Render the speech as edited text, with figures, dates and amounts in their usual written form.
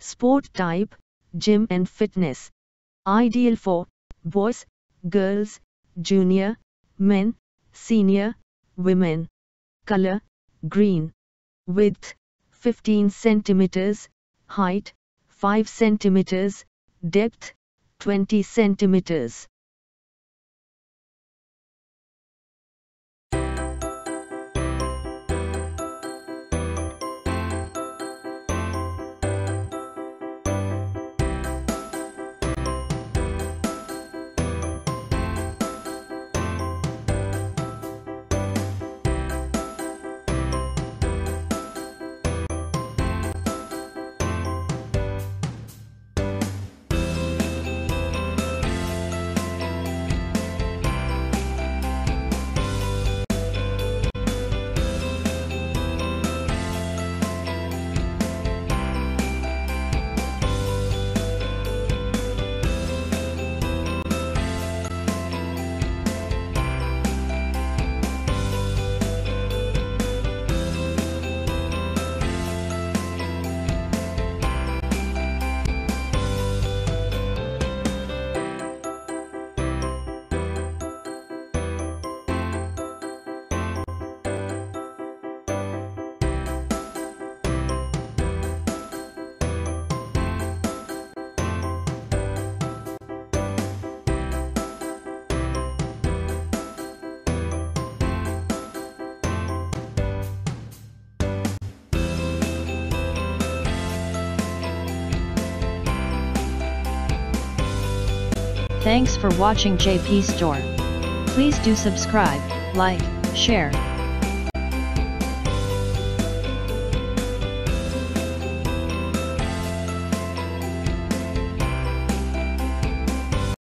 Sport type, gym and fitness. Ideal for boys, girls, junior, men, senior, women. Color, green. Width, 15 centimeters. Height, 5 centimeters. Depth, 20 centimeters. Thanks for watching JP Store. Please do subscribe, like, share,